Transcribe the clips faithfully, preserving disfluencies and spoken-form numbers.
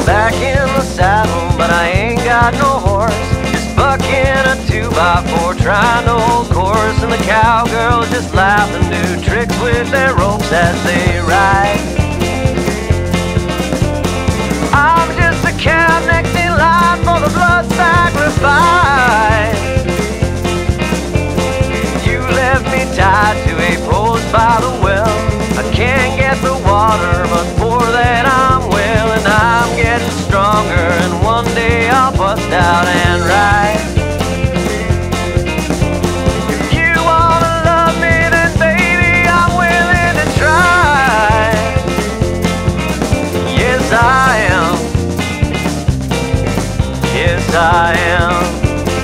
back in the saddle, but I ain't got no horse. Just bucking a two by four, trying to hold course, and the cowgirls just laugh and do tricks with their ropes as they ride. I'm just a cow next in line for the blood sacrifice. You left me tied to a post by the well. I can't get the water, but for that I'm well, and I'm getting stronger, and one day I'll bust out and ride. If you wanna love me, then baby, I'm willing to try. Yes, I am. Yes, I am.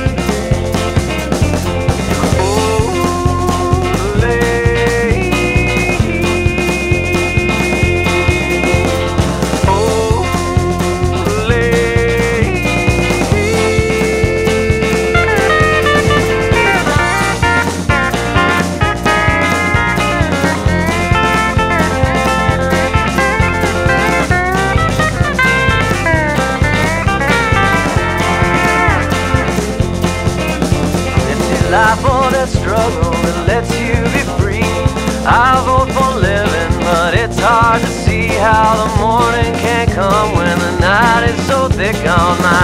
Life or that struggle that lets you be free. I vote for living, but it's hard to see how the morning can come when the night is so thick on my